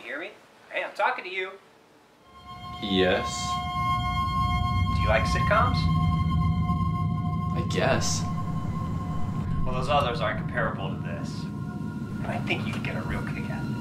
hear me? Hey, I'm talking to you. Yes. Do you like sitcoms? I guess. Well, those others aren't comparable to this. But I think you could get a real kick out of it.